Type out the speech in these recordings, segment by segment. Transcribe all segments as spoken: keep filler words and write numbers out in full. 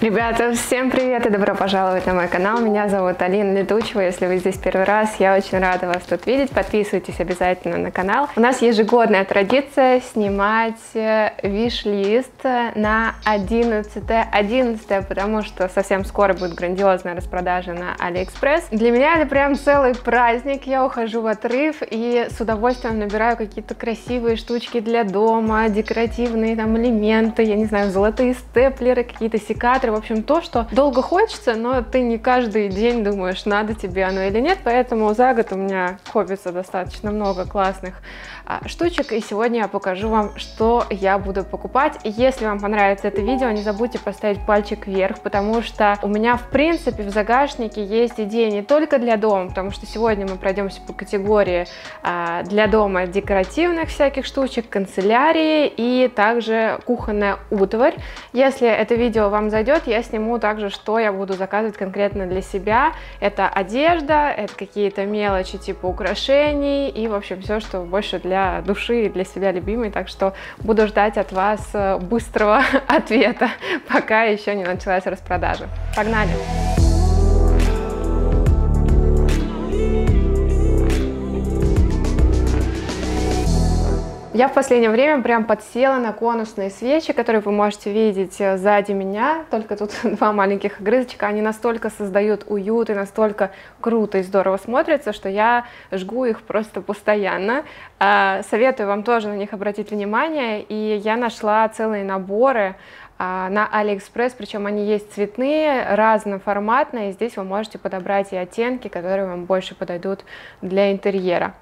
Ребята, всем привет и добро пожаловать на мой канал. Меня зовут Алина Летучева. Если вы здесь первый раз, я очень рада вас тут видеть. Подписывайтесь обязательно на канал. У нас ежегодная традиция снимать виш-лист на одиннадцатое одиннадцатое, потому что совсем скоро будет грандиозная распродажа на Алиэкспресс. Для меня это прям целый праздник. Я ухожу в отрыв и с удовольствием набираю какие-то красивые штучки для дома, декоративные там элементы, я не знаю, золотые степлеры, какие-то секаторы. В общем, то, что долго хочется, но ты не каждый день думаешь, надо тебе оно или нет, поэтому за год у меня копится достаточно много классных а, штучек, и сегодня я покажу вам, что я буду покупать. И если вам понравится это видео, не забудьте поставить пальчик вверх, потому что у меня, в принципе, в загашнике есть идеи не только для дома, потому что сегодня мы пройдемся по категории а, для дома декоративных всяких штучек, канцелярии и также кухонная утварь. Если это видео вам зайдет, я сниму также, что я буду заказывать конкретно для себя. Это одежда, это какие-то мелочи типа украшений и, в общем, все, что больше для души и для себя любимой. Так что буду ждать от вас быстрого ответа, пока еще не началась распродажа. Погнали! Я в последнее время прям подсела на конусные свечи, которые вы можете видеть сзади меня, только тут два маленьких огрызочка. Они настолько создают уют и настолько круто и здорово смотрятся, что я жгу их просто постоянно. Советую вам тоже на них обратить внимание, и я нашла целые наборы на Алиэкспресс, причем они есть цветные, разноформатные, и здесь вы можете подобрать и оттенки, которые вам больше подойдут для интерьера.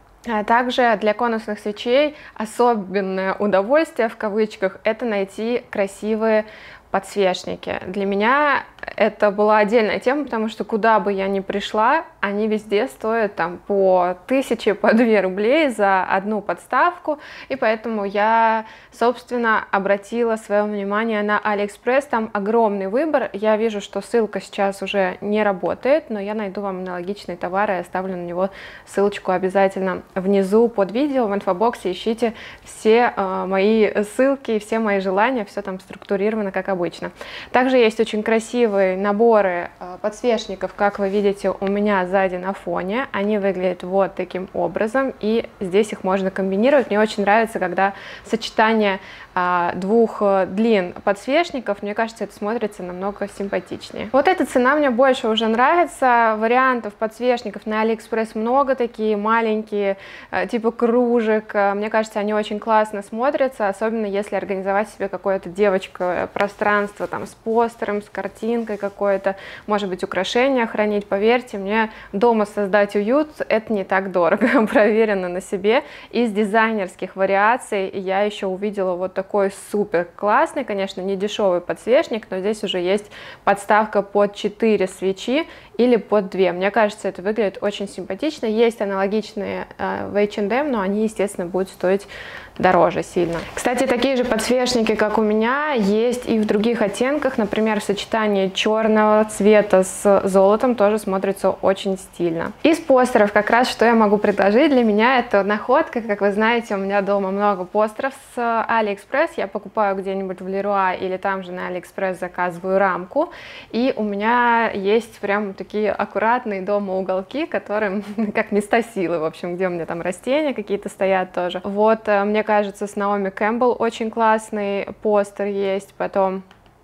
Также для конусных свечей особенное удовольствие, в кавычках, это найти красивые подсвечники. Для меня это была отдельная тема, потому что куда бы я ни пришла, они везде стоят там по тысяче, по две рублей за одну подставку, и поэтому я, собственно, обратила свое внимание на Алиэкспресс. Там огромный выбор. Я вижу, что ссылка сейчас уже не работает, но я найду вам аналогичные товары и оставлю на него ссылочку обязательно внизу под видео. В инфобоксе ищите все э, мои ссылки, все мои желания, все там структурировано, как обычно. Также есть очень красивые наборы э, подсвечников, как вы видите у меня сзади на фоне. Они выглядят вот таким образом, и здесь их можно комбинировать. Мне очень нравится, когда сочетание э, двух э, длин подсвечников, мне кажется, это смотрится намного симпатичнее. Вот эта цена мне больше уже нравится. Вариантов подсвечников на Алиэкспресс много, такие маленькие, э, типа кружек. Мне кажется, они очень классно смотрятся, особенно если организовать себе какое-то девочковое пространство там с постером, с картинкой какой-то, может быть, украшения хранить. Поверьте мне, дома создать уют — это не так дорого, проверено на себе. Из дизайнерских вариаций я еще увидела вот такой супер классный, конечно, не дешевый подсвечник, но здесь уже есть подставка под четыре свечи или под две. Мне кажется, это выглядит очень симпатично. Есть аналогичные э, в эйч энд эм, но они, естественно, будут стоить дороже сильно. Кстати, такие же подсвечники, как у меня, есть и в других оттенках. Например, в сочетании черного цвета с золотом тоже смотрится очень стильно. Из постеров как раз что я могу предложить. Для меня это находка. Как вы знаете, у меня дома много постеров с Алиэкспресс. Я покупаю где-нибудь в Леруа или там же на Алиэкспресс заказываю рамку. И у меня есть прям такие аккуратные дома уголки, которые как места силы, в общем, где у меня там растения какие-то стоят тоже. Вот, мне кажется, с Наоми Кэмпбелл очень классный постер есть. Потом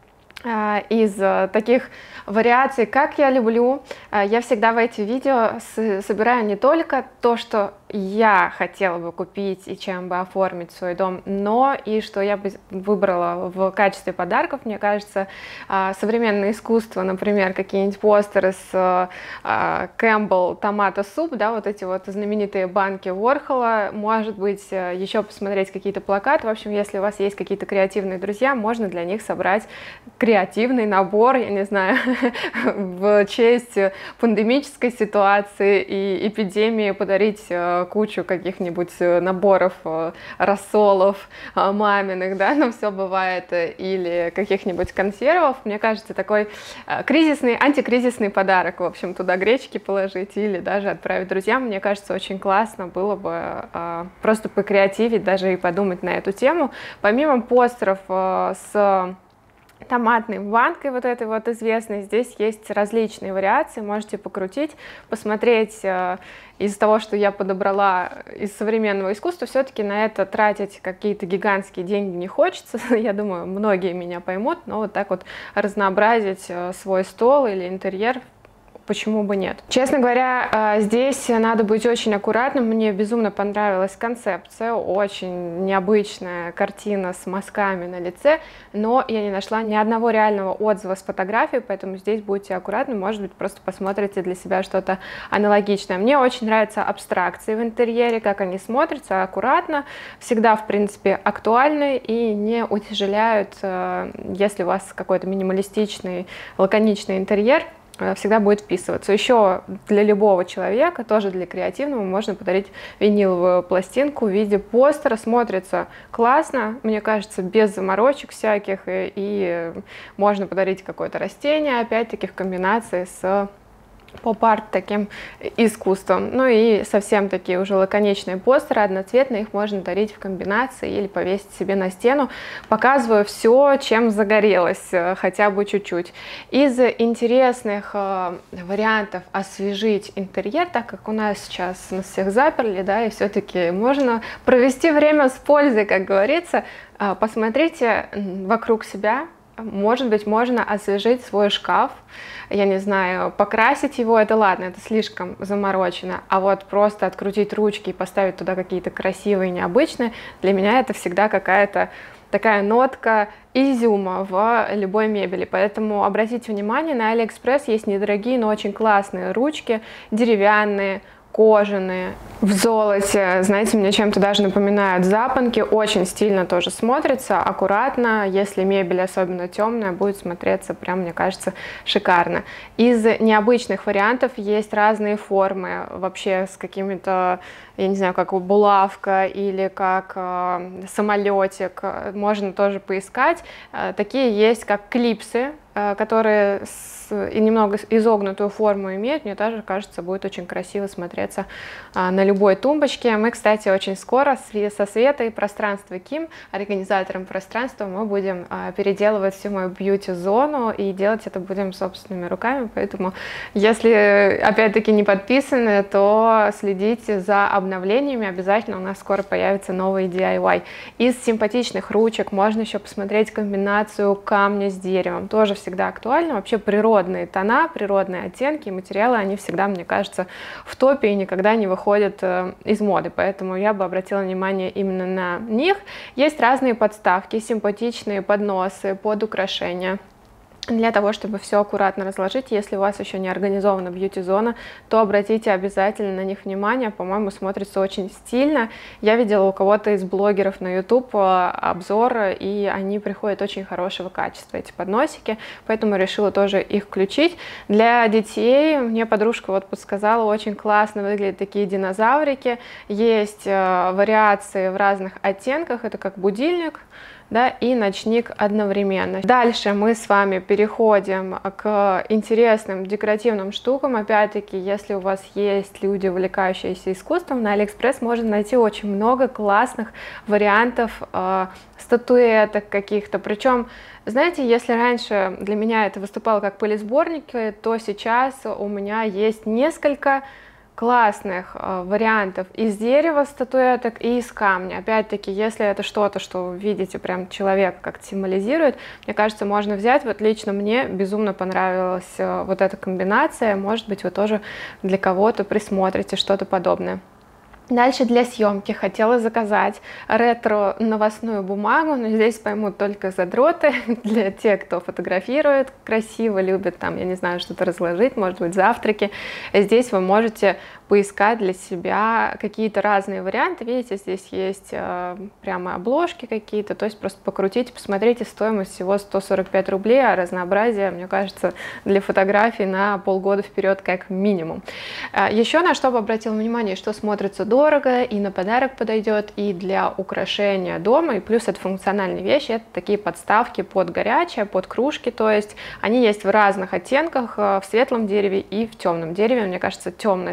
из таких вариаций, как я люблю, я всегда в эти видео собираю не только то, что я хотела бы купить и чем бы оформить свой дом, но и что я бы выбрала в качестве подарков. Мне кажется, современное искусство, например, какие-нибудь постеры с Кэмпбелл томато-суп, да, вот эти вот знаменитые банки Уорхола, может быть, еще посмотреть какие-то плакаты. В общем, если у вас есть какие-то креативные друзья, можно для них собрать креативный набор, я не знаю, в честь пандемической ситуации и эпидемии подарить кучу каких-нибудь наборов рассолов маминых, да, но все бывает, или каких-нибудь консервов. Мне кажется, такой кризисный, антикризисный подарок, в общем, туда гречки положить или даже отправить друзьям. Мне кажется, очень классно было бы просто покреативить, даже и подумать на эту тему. Помимо постеров с томатной банкой вот этой вот известной. Здесь есть различные вариации, можете покрутить, посмотреть. Из-за того, что я подобрала из современного искусства, все-таки на это тратить какие-то гигантские деньги не хочется. Я думаю, многие меня поймут, но вот так вот разнообразить свой стол или интерьер, почему бы нет. Честно говоря, здесь надо быть очень аккуратным. Мне безумно понравилась концепция, очень необычная картина с мазками на лице, но я не нашла ни одного реального отзыва с фотографией, поэтому здесь будьте аккуратны, может быть, просто посмотрите для себя что-то аналогичное. Мне очень нравятся абстракции в интерьере, как они смотрятся аккуратно, всегда, в принципе, актуальны и не утяжеляют, если у вас какой-то минималистичный, лаконичный интерьер, всегда будет вписываться. Еще для любого человека, тоже для креативного, можно подарить виниловую пластинку в виде постера. Смотрится классно, мне кажется, без заморочек всяких. И, и можно подарить какое-то растение, опять-таки в комбинации с поп-арт таким искусством. Ну и совсем такие уже лаконичные постеры, одноцветные, их можно дарить в комбинации или повесить себе на стену. Показываю все, чем загорелась, хотя бы чуть-чуть. Из интересных э, вариантов освежить интерьер, так как у нас сейчас нас всех заперли, да, и все-таки можно провести время с пользой, как говорится, э, посмотрите вокруг себя. Может быть, можно освежить свой шкаф, я не знаю, покрасить его, это ладно, это слишком заморочено, а вот просто открутить ручки и поставить туда какие-то красивые, необычные, для меня это всегда какая-то такая нотка изюма в любой мебели. Поэтому обратите внимание, на Алиэкспресс есть недорогие, но очень классные ручки, деревянные, кожаные, в золоте, знаете, мне чем-то даже напоминают запонки, очень стильно тоже смотрится, аккуратно, если мебель особенно темная, будет смотреться прям, мне кажется, шикарно. Из необычных вариантов есть разные формы, вообще с какими-то, я не знаю, как булавка или как э, самолетик, можно тоже поискать. Э, такие есть, как клипсы, э, которые с, и немного изогнутую форму имеют, мне тоже кажется, будет очень красиво смотреться э, на любой тумбочке. Мы, кстати, очень скоро со Светой Пространство Ким, организатором пространства, мы будем э, переделывать всю мою бьюти-зону и делать это будем собственными руками, поэтому если, опять-таки, не подписаны, то следите за обновлениями, обязательно у нас скоро появится новый ди ай вай. Из симпатичных ручек можно еще посмотреть комбинацию камня с деревом, тоже всегда актуально, вообще природные тона, природные оттенки, материалы, они всегда, мне кажется, в топе и никогда не выходят из моды, поэтому я бы обратила внимание именно на них. Есть разные подставки, симпатичные подносы под украшения. Для того, чтобы все аккуратно разложить, если у вас еще не организована бьюти-зона, то обратите обязательно на них внимание, по-моему, смотрится очень стильно. Я видела у кого-то из блогеров на YouTube обзор, и они приходят очень хорошего качества, эти подносики, поэтому решила тоже их включить. Для детей мне подружка вот подсказала, очень классно выглядят такие динозаврики, есть вариации в разных оттенках, это как будильник, да, и ночник одновременно. Дальше мы с вами переходим к интересным декоративным штукам. Опять-таки, если у вас есть люди, увлекающиеся искусством, на Алиэкспресс можно найти очень много классных вариантов э, статуэток каких-то. Причем, знаете, если раньше для меня это выступало как пылесборники, то сейчас у меня есть несколько классных э, вариантов из дерева статуэток и из камня. Опять-таки, если это что-то, что вы видите, прям человек как-то символизирует, мне кажется, можно взять. Вот лично мне безумно понравилась э, вот эта комбинация. Может быть, вы тоже для кого-то присмотрите что-то подобное. Дальше для съемки хотела заказать ретро-новостную бумагу, но здесь поймут только задроты, для тех, кто фотографирует красиво, любит там, я не знаю, что-то разложить, может быть, завтраки. Здесь вы можете поискать для себя какие-то разные варианты. Видите, здесь есть э, прямо обложки какие-то, то есть просто покрутите, посмотрите, стоимость всего сто сорок пять рублей, а разнообразие, мне кажется, для фотографий на полгода вперед как минимум. Э, еще на что бы обратила внимание, что смотрится дорого и на подарок подойдет, и для украшения дома, и плюс это функциональные вещи, это такие подставки под горячее, под кружки, то есть они есть в разных оттенках, в светлом дереве и в темном дереве. Мне кажется, темное смотрится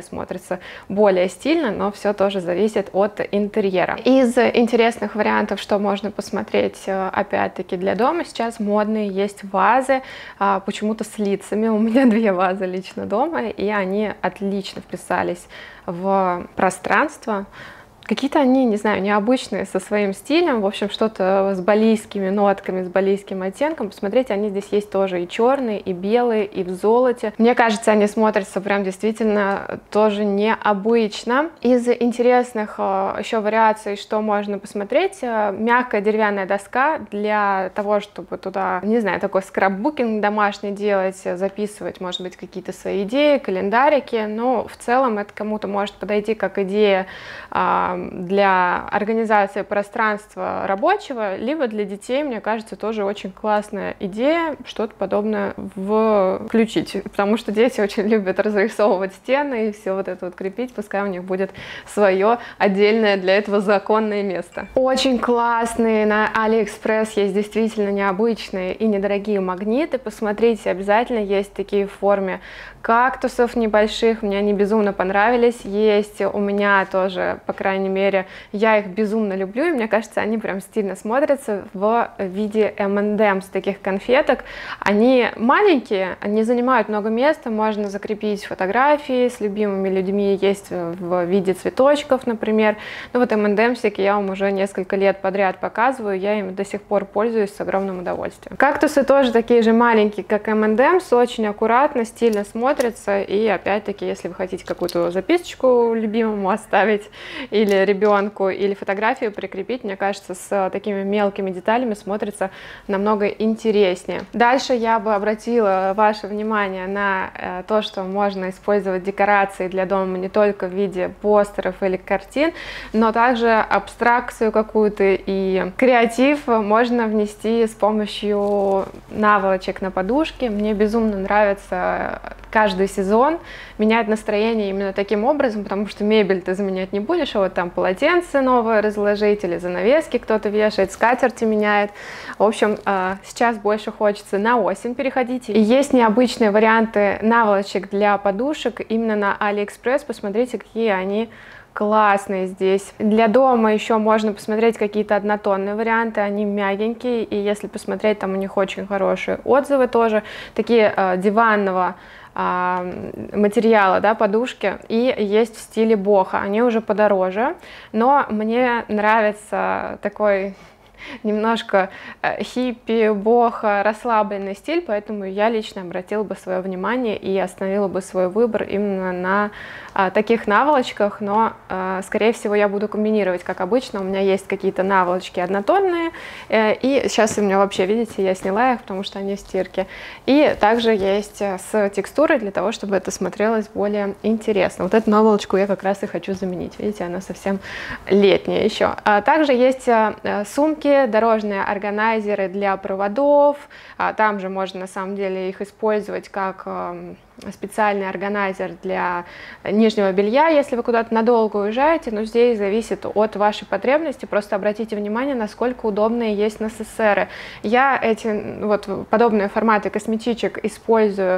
смотрится более стильно, но все тоже зависит от интерьера. Из интересных вариантов, что можно посмотреть, опять-таки для дома, сейчас модные есть вазы, почему-то с лицами. У меня две вазы лично дома, и они отлично вписались в пространство. Какие-то они, не знаю, необычные со своим стилем, в общем, что-то с балийскими нотками, с балийским оттенком. Посмотрите, они здесь есть тоже и черные, и белые, и в золоте. Мне кажется, они смотрятся прям действительно тоже необычно. Из интересных еще вариаций, что можно посмотреть, мягкая деревянная доска для того, чтобы туда, не знаю, такой скраббукинг домашний делать, записывать, может быть, какие-то свои идеи, календарики, но в целом это кому-то может подойти как идея для организации пространства рабочего, либо для детей, мне кажется, тоже очень классная идея что-то подобное включить, потому что дети очень любят разрисовывать стены и все вот это вот крепить, пускай у них будет свое отдельное для этого законное место. Очень классные на AliExpress есть действительно необычные и недорогие магниты, посмотрите, обязательно есть такие в форме кактусов небольших, мне они безумно понравились, есть у меня тоже, по крайней мере, я их безумно люблю, и мне кажется, они прям стильно смотрятся в виде эм энд эмс, таких конфеток. Они маленькие, они занимают много места, можно закрепить фотографии с любимыми людьми, есть в виде цветочков, например. Ну вот эм энд эмсики я вам уже несколько лет подряд показываю, я им до сих пор пользуюсь с огромным удовольствием. Кактусы тоже такие же маленькие, как эм энд эмс, очень аккуратно, стильно смотрятся, и опять-таки, если вы хотите какую-то записочку любимому оставить, или ребенку, или фотографию прикрепить, мне кажется, с такими мелкими деталями смотрится намного интереснее. Дальше я бы обратила ваше внимание на э, то, что можно использовать декорации для дома не только в виде постеров или картин, но также абстракцию какую-то и креатив можно внести с помощью наволочек на подушке. Мне безумно нравится каждый сезон менять настроение именно таким образом, потому что мебель ты заменять не будешь, а вот там полотенце новое разложить или занавески кто-то вешает, скатерти меняет. В общем, сейчас больше хочется на осень переходить. И есть необычные варианты наволочек для подушек именно на AliExpress. Посмотрите, какие они классные здесь. Для дома еще можно посмотреть какие-то однотонные варианты, они мягенькие, и если посмотреть, там у них очень хорошие отзывы тоже, такие э, диванного материала, да, подушки, и есть в стиле бохо, они уже подороже, но мне нравится такой немножко хиппи, бохо, расслабленный стиль, поэтому я лично обратила бы свое внимание и остановила бы свой выбор именно на а, таких наволочках, но, а, скорее всего, я буду комбинировать, как обычно, у меня есть какие-то наволочки однотонные, э, и сейчас у меня вообще, видите, я сняла их, потому что они в стирке, и также есть с текстурой для того, чтобы это смотрелось более интересно. Вот эту наволочку я как раз и хочу заменить, видите, она совсем летняя еще. А также есть а, сумки, дорожные органайзеры для проводов, а там же можно на самом деле их использовать как э, специальный органайзер для нижнего белья, если вы куда-то надолго уезжаете, но здесь зависит от вашей потребности, просто обратите внимание, насколько удобные есть насессеры. Я эти вот подобные форматы косметичек использую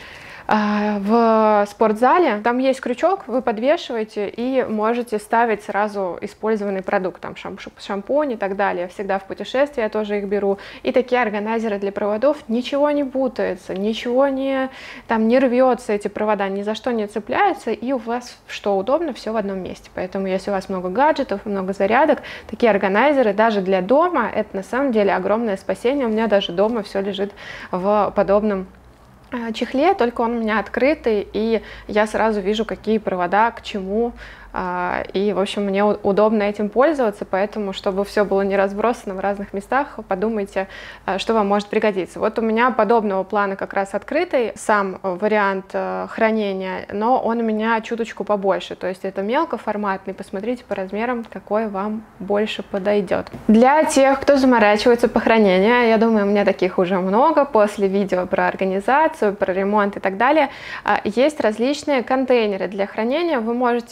в спортзале. Там есть крючок, вы подвешиваете и можете ставить сразу использованный продукт, там шампунь и так далее. Всегда в путешествии я тоже их беру. И такие органайзеры для проводов, ничего не путается, ничего не, там, не рвется, эти провода ни за что не цепляются, и у вас, что удобно, все в одном месте. Поэтому если у вас много гаджетов, много зарядок, такие органайзеры даже для дома, это на самом деле огромное спасение. У меня даже дома все лежит в подобном чехле, только он у меня открытый, и я сразу вижу, какие провода к чему, и, в общем, мне удобно этим пользоваться, поэтому, чтобы все было не разбросано в разных местах, подумайте, что вам может пригодиться. Вот у меня подобного плана как раз открытый сам вариант хранения, но он у меня чуточку побольше, то есть это мелкоформатный, посмотрите по размерам, какой вам больше подойдет. Для тех, кто заморачивается по хранению, я думаю, у меня таких уже много после видео про организацию, про ремонт и так далее, есть различные контейнеры для хранения, вы можете попробовать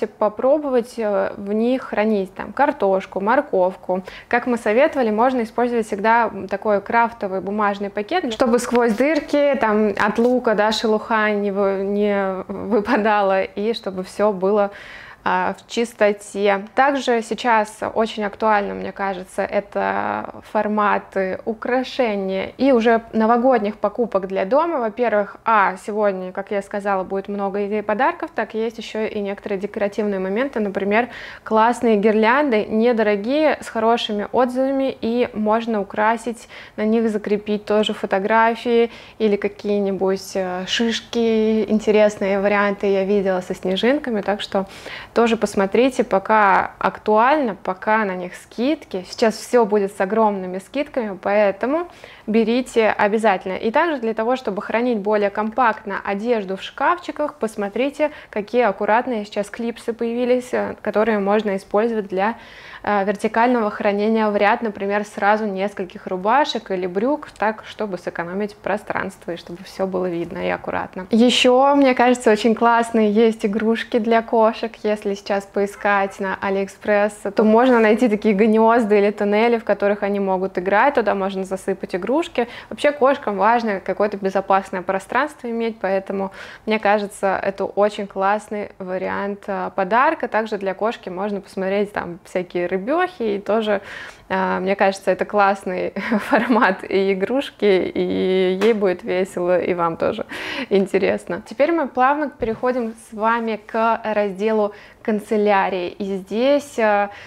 попробовать в них хранить там картошку, морковку. Как мы советовали, можно использовать всегда такой крафтовый бумажный пакет, чтобы сквозь дырки там от лука, да, шелуха не, вы, не выпадала, и чтобы все было в чистоте. Также сейчас очень актуально, мне кажется, это форматы украшения и уже новогодних покупок для дома. Во-первых, а сегодня, как я сказала, будет много идей подарков, так есть еще и некоторые декоративные моменты, например, классные гирлянды, недорогие, с хорошими отзывами, и можно украсить, на них закрепить тоже фотографии или какие-нибудь шишки. Интересные варианты я видела со снежинками, так что тоже посмотрите, пока актуально, пока на них скидки. Сейчас все будет с огромными скидками, поэтому берите обязательно. И также для того, чтобы хранить более компактно одежду в шкафчиках, посмотрите, какие аккуратные сейчас клипсы появились, которые можно использовать для э, вертикального хранения в ряд, например, сразу нескольких рубашек или брюк, так, чтобы сэкономить пространство и чтобы все было видно и аккуратно. Еще, мне кажется, очень классные есть игрушки для кошек. Если сейчас поискать на Алиэкспресс, то можно найти такие гнезда или туннели, в которых они могут играть, туда можно засыпать игрушки. Вообще кошкам важно какое-то безопасное пространство иметь, поэтому, мне кажется, это очень классный вариант подарка. Также для кошки можно посмотреть там всякие рыбехи, и тоже, мне кажется, это классный формат и игрушки, и ей будет весело, и вам тоже интересно. Теперь мы плавно переходим с вами к разделу канцелярии, и здесь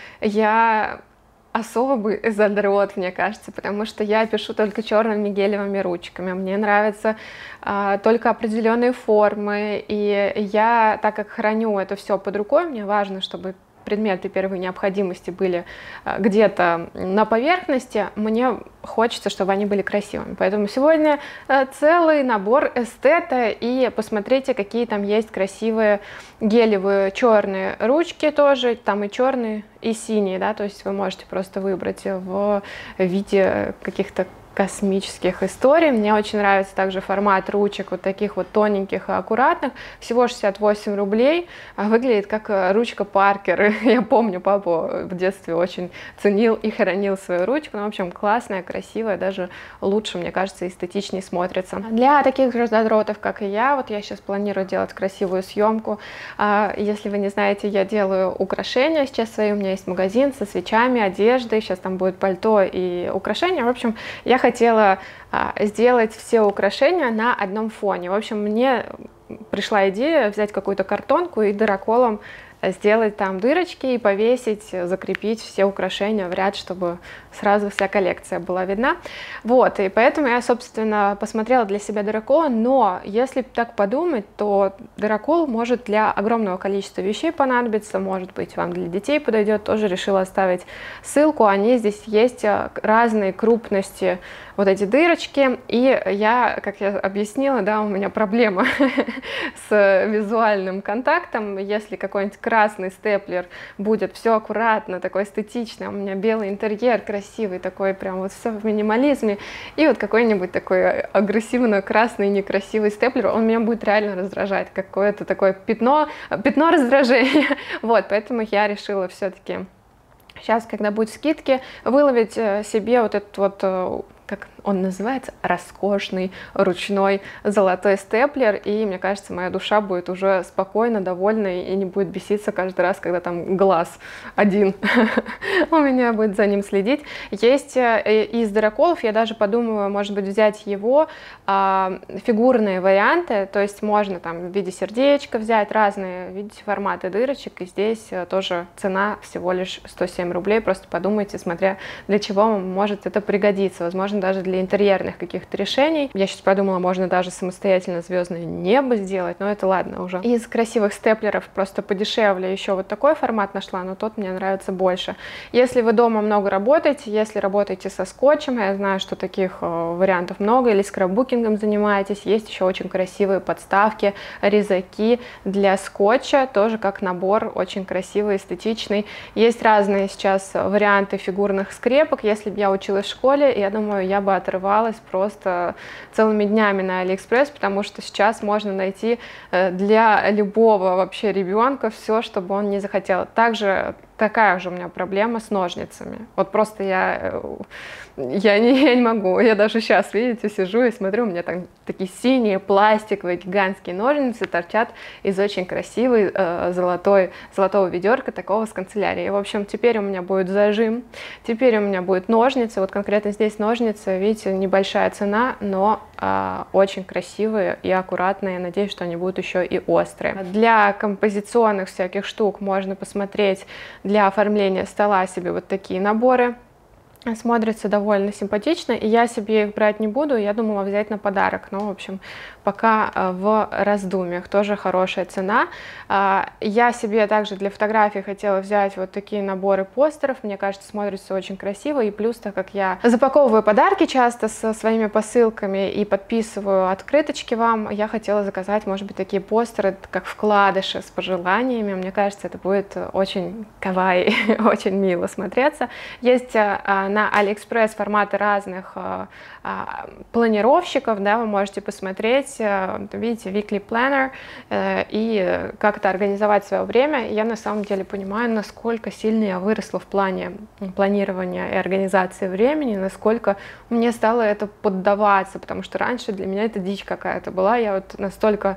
я особый задрот, мне кажется, потому что я пишу только черными гелевыми ручками, мне нравятся а, только определенные формы, и я, так как храню это все под рукой, мне важно, чтобы предметы первой необходимости были где-то на поверхности, мне хочется, чтобы они были красивыми. Поэтому сегодня целый набор эстета, и посмотрите, какие там есть красивые гелевые черные ручки тоже, там и черные, и синие, да, то есть вы можете просто выбрать в виде каких-то космических историй. Мне очень нравится также формат ручек вот таких вот тоненьких и аккуратных. Всего шестьдесят восемь рублей. Выглядит как ручка Паркер. Я помню, папа в детстве очень ценил и хранил свою ручку. Ну, в общем, классная, красивая, даже лучше, мне кажется, эстетичнее смотрится. Для таких же задротов, как и я, вот я сейчас планирую делать красивую съемку. Если вы не знаете, я делаю украшения сейчас свои. У меня есть магазин со свечами, одеждой. Сейчас там будет пальто и украшения. В общем, я хотела а, сделать все украшения на одном фоне. В общем, мне пришла идея взять какую-то картонку и дыроколом сделать там дырочки и повесить, закрепить все украшения в ряд, чтобы сразу вся коллекция была видна. Вот, и поэтому я, собственно, посмотрела для себя дырокол, но если так подумать, то дырокол может для огромного количества вещей понадобиться, может быть, вам для детей подойдет, тоже решила оставить ссылку, они здесь есть разные крупности, вот эти дырочки, и я, как я объяснила, да, у меня проблема с визуальным контактом, если какой-нибудь красный степлер будет все аккуратно, такой эстетичный, у меня белый интерьер, красивый, такой прям вот все в минимализме, и вот какой-нибудь такой агрессивно красный, некрасивый степлер, он меня будет реально раздражать, какое-то такое пятно, пятно раздражения, вот, поэтому я решила все-таки сейчас, когда будут скидки, выловить себе вот этот вот, как он называется, роскошный ручной золотой степлер, и мне кажется, моя душа будет уже спокойно, довольна и не будет беситься каждый раз, когда там глаз один у меня будет за ним следить. Есть из дыроколов, я даже подумала, может быть, взять его фигурные варианты, то есть можно там в виде сердечка взять, разные, видите, форматы дырочек, и здесь тоже цена всего лишь сто семь рублей, просто подумайте, смотря для чего вам может это пригодиться, возможно, даже для интерьерных каких-то решений. Я сейчас подумала, можно даже самостоятельно звездное небо сделать, но это ладно уже. Из красивых степлеров просто подешевле еще вот такой формат нашла, но тот мне нравится больше. Если вы дома много работаете, если работаете со скотчем, я знаю, что таких э, вариантов много, или скраббукингом занимаетесь, есть еще очень красивые подставки, резаки для скотча, тоже как набор, очень красивый, эстетичный. Есть разные сейчас варианты фигурных скрепок. Если бы я училась в школе, я думаю, я бы отрывалась просто целыми днями на Алиэкспресс, потому что сейчас можно найти для любого вообще ребенка все, чтобы он не захотел. Также такая же у меня проблема с ножницами. Вот просто я, я, не, я не могу. Я даже сейчас, видите, сижу и смотрю, у меня там такие синие пластиковые гигантские ножницы торчат из очень красивой э, золотой, золотого ведерка, такого с канцелярии. В общем, теперь у меня будет зажим, теперь у меня будет ножницы. Вот конкретно здесь ножницы, видите, небольшая цена, но э, очень красивые и аккуратные. Надеюсь, что они будут еще и острые. Для композиционных всяких штук можно посмотреть для оформления стола себе вот такие наборы. Смотрится довольно симпатично, и я себе их брать не буду, я думала взять на подарок, но, в общем, пока в раздумьях. Тоже хорошая цена. Я себе также для фотографий хотела взять вот такие наборы постеров, мне кажется, смотрится очень красиво, и плюс, так как я запаковываю подарки часто со своими посылками и подписываю открыточки вам, я хотела заказать, может быть, такие постеры, как вкладыши с пожеланиями, мне кажется, это будет очень кавай, очень мило смотреться. Есть на Алиэкспресс форматы разных а, а, планировщиков, да, вы можете посмотреть, а, видите, weekly planner, а, и как это организовать свое время. Я на самом деле понимаю, насколько сильно я выросла в плане планирования и организации времени, насколько мне стало это поддаваться, потому что раньше для меня это дичь какая-то была, я вот настолько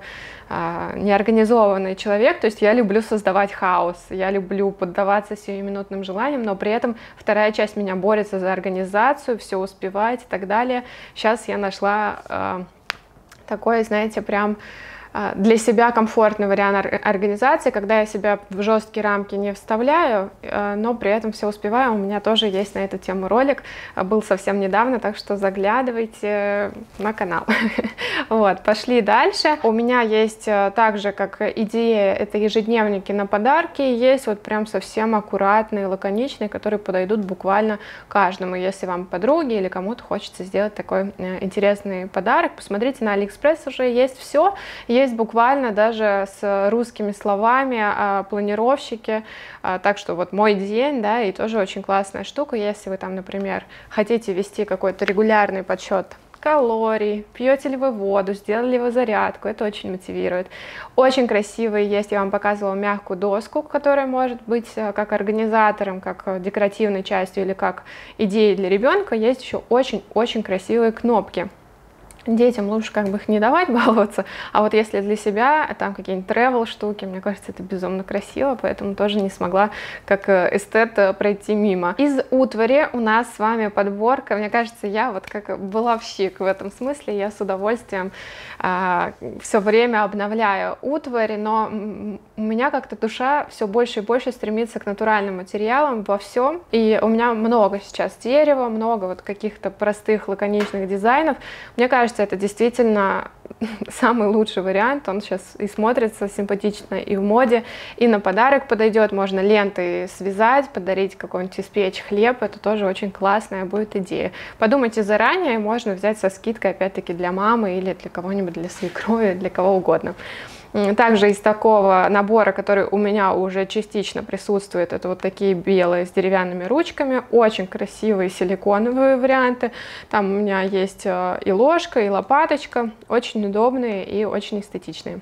а, неорганизованный человек, то есть я люблю создавать хаос, я люблю поддаваться сиюминутным желаниям, но при этом вторая часть меня борется за организацию, все успевать и так далее. Сейчас я нашла э, такой, знаете, прям э, для себя комфортный вариант организации, когда я себя в жесткие рамки не вставляю, э, но при этом все успеваю. У меня тоже есть на эту тему ролик, был совсем недавно, так что заглядывайте на канал. Вот, пошли дальше. У меня есть также как идея, это ежедневники на подарки, есть вот прям совсем аккуратные, лаконичные, которые подойдут буквально каждому. Если вам подруге или кому-то хочется сделать такой интересный подарок, посмотрите, на Алиэкспресс уже есть все, есть буквально даже с русскими словами планировщики, так что вот мой день, да, и тоже очень классная штука, если вы там, например, хотите вести какой-то регулярный подсчет калорий, пьете ли вы воду, сделали ли вы зарядку, это очень мотивирует. Очень красивые есть, я вам показывала мягкую доску, которая может быть как организатором, как декоративной частью или как идеей для ребенка. Есть еще очень-очень красивые кнопки. Детям лучше как бы их не давать баловаться, а вот если для себя, там какие-нибудь travel штуки, мне кажется, это безумно красиво, поэтому тоже не смогла как эстет пройти мимо. Из утвари у нас с вами подборка, мне кажется, я вот как баловщик в этом смысле, я с удовольствием а, все время обновляю утварь, но у меня как-то душа все больше и больше стремится к натуральным материалам во всем, и у меня много сейчас дерева, много вот каких-то простых лаконичных дизайнов, мне кажется, это действительно самый лучший вариант, он сейчас и смотрится симпатично, и в моде, и на подарок подойдет, можно лентой связать, подарить какой-нибудь испечь хлеб, это тоже очень классная будет идея. Подумайте заранее, можно взять со скидкой, опять-таки, для мамы или для кого-нибудь, для свекрови, для кого угодно. Также из такого набора, который у меня уже частично присутствует, это вот такие белые с деревянными ручками, очень красивые силиконовые варианты. Там у меня есть и ложка, и лопаточка, очень удобные и очень эстетичные.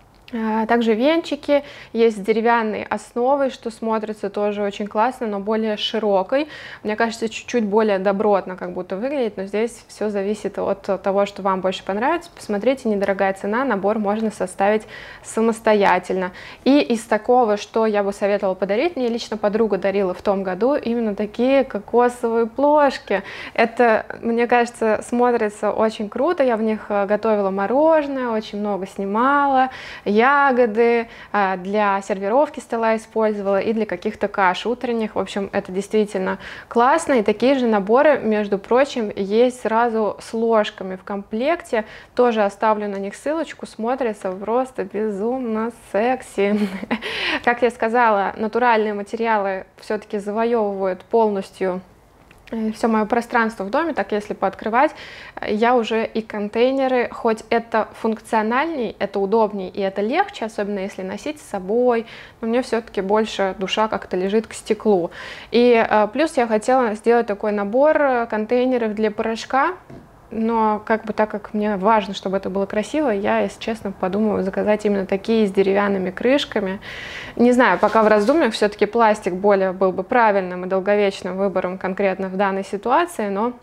Также венчики есть с деревянной основой, что смотрится тоже очень классно, но более широкой. Мне кажется, чуть-чуть более добротно как будто выглядит, но здесь все зависит от того, что вам больше понравится. Посмотрите, недорогая цена, набор можно составить самостоятельно. И из такого, что я бы советовала подарить, мне лично подруга дарила в том году именно такие кокосовые плошки. Это, мне кажется, смотрится очень круто, я в них готовила мороженое, очень много снимала, ягоды, для сервировки стола использовала и для каких-то каш утренних. В общем, это действительно классно. И такие же наборы, между прочим, есть сразу с ложками в комплекте. Тоже оставлю на них ссылочку. Смотрится просто безумно секси. Как я сказала, натуральные материалы все-таки завоевывают полностью все мое пространство в доме, так если пооткрывать, я уже и контейнеры, хоть это функциональней, это удобней и это легче, особенно если носить с собой, но мне все-таки больше душа как-то лежит к стеклу. И плюс я хотела сделать такой набор контейнеров для порошка, но как бы так как мне важно, чтобы это было красиво, я, если честно, подумаю заказать именно такие с деревянными крышками. Не знаю, пока в раздумьях, все-таки пластик более был бы правильным и долговечным выбором конкретно в данной ситуации, но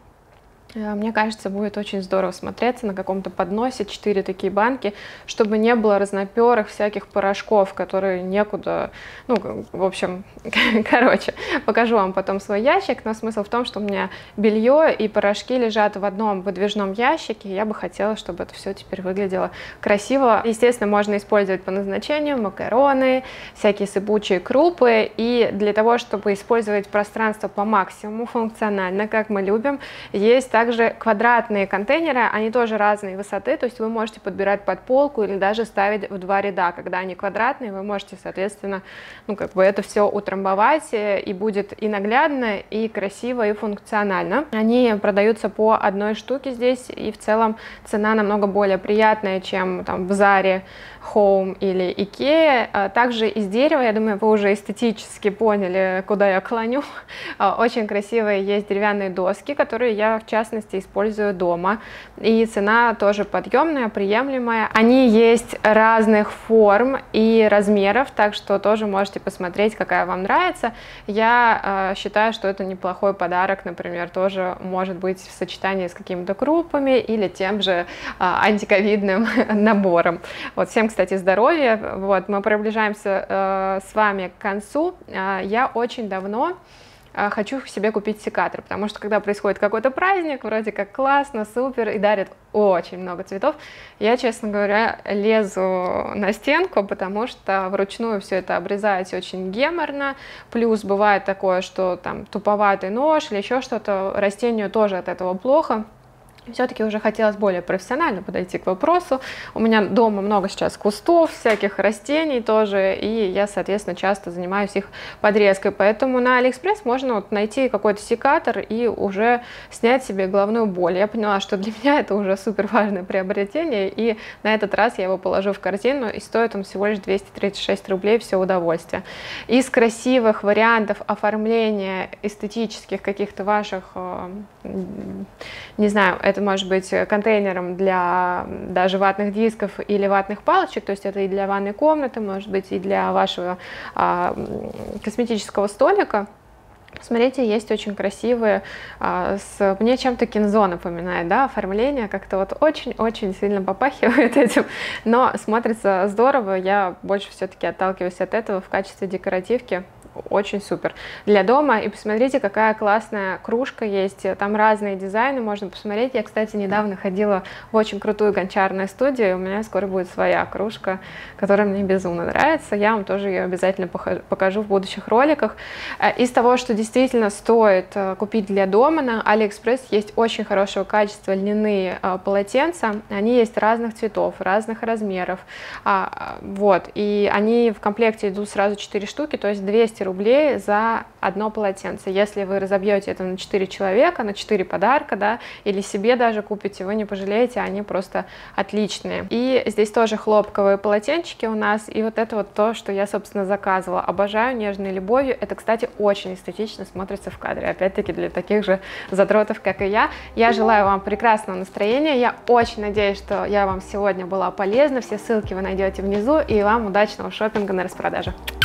мне кажется, будет очень здорово смотреться на каком-то подносе, четыре такие банки, чтобы не было разноперых всяких порошков, которые некуда, ну, в общем, короче, покажу вам потом свой ящик, но смысл в том, что у меня белье и порошки лежат в одном выдвижном ящике, и я бы хотела, чтобы это все теперь выглядело красиво. Естественно, можно использовать по назначению макароны, всякие сыпучие крупы, и для того, чтобы использовать пространство по максимуму, функционально, как мы любим, есть также квадратные контейнеры, они тоже разной высоты, то есть вы можете подбирать под полку или даже ставить в два ряда. Когда они квадратные, вы можете, соответственно, ну, как бы это все утрамбовать, и будет и наглядно, и красиво, и функционально. Они продаются по одной штуке здесь, и в целом цена намного более приятная, чем там в Заре, Home или Ikea. Также из дерева, я думаю, вы уже эстетически поняли, куда я клоню. Очень красивые есть деревянные доски, которые я, в частности, использую дома. И цена тоже подъемная, приемлемая. Они есть разных форм и размеров, так что тоже можете посмотреть, какая вам нравится. Я э, считаю, что это неплохой подарок, например, тоже может быть в сочетании с какими-то крупами или тем же э, антиковидным набором. Вот, всем, кстати, здоровья. Вот, мы приближаемся э, с вами к концу. Э, я очень давно э, хочу себе купить секатор, потому что когда происходит какой-то праздник, вроде как классно, супер, и дарят очень много цветов, я, честно говоря, лезу на стенку, потому что вручную все это обрезать очень геморно, плюс бывает такое, что там туповатый нож или еще что-то, растению тоже от этого плохо. Все-таки уже хотелось более профессионально подойти к вопросу. У меня дома много сейчас кустов, всяких растений тоже, и я, соответственно, часто занимаюсь их подрезкой. Поэтому на Алиэкспресс можно вот найти какой-то секатор и уже снять себе головную боль. Я поняла, что для меня это уже супер важное приобретение, и на этот раз я его положу в корзину, и стоит он всего лишь двести тридцать шесть рублей, все удовольствие. Из красивых вариантов оформления эстетических каких-то ваших, не знаю, это может быть контейнером для даже ватных дисков или ватных палочек, то есть это и для ванной комнаты, может быть, и для вашего а, косметического столика. Смотрите, есть очень красивые, а, с, мне чем-то Кензо напоминает, да, оформление, как-то вот очень-очень сильно попахивает этим, но смотрится здорово, я больше все-таки отталкиваюсь от этого в качестве декоративки. Очень супер для дома. И посмотрите, какая классная кружка есть, там разные дизайны можно посмотреть. Я, кстати, недавно ходила в очень крутую гончарную студию, у меня скоро будет своя кружка, которая мне безумно нравится, я вам тоже ее обязательно покажу в будущих роликах. Из того, что действительно стоит купить для дома, на Алиэкспресс есть очень хорошего качества льняные полотенца, они есть разных цветов, разных размеров, вот, и они в комплекте идут сразу четыре штуки, то есть двести рублей за одно полотенце. Если вы разобьете это на четыре человека, на четыре подарка, да, или себе даже купите, вы не пожалеете, они просто отличные. И здесь тоже хлопковые полотенчики у нас, и вот это вот то, что я, собственно, заказывала. Обожаю, нежной любовью. Это, кстати, очень эстетично смотрится в кадре, опять-таки для таких же задротов, как и я. Я желаю вам прекрасного настроения, я очень надеюсь, что я вам сегодня была полезна, все ссылки вы найдете внизу, и вам удачного шопинга на распродаже.